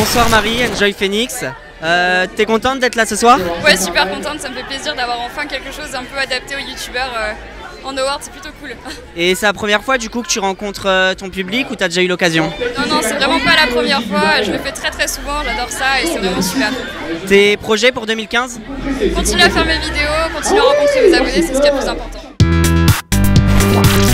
Bonsoir Marie, Enjoy Phoenix. T'es contente d'être là ce soir? Ouais, super contente, ça me fait plaisir d'avoir enfin quelque chose un peu adapté aux youtubeurs en award, c'est plutôt cool. Et c'est la première fois du coup que tu rencontres ton public ou t'as déjà eu l'occasion? Non, c'est vraiment pas la première fois, je le fais très souvent, j'adore ça et c'est vraiment super. Tes projets pour 2015? Continuez à faire mes vidéos, continuez à rencontrer vos abonnés, c'est ce qui est le plus important.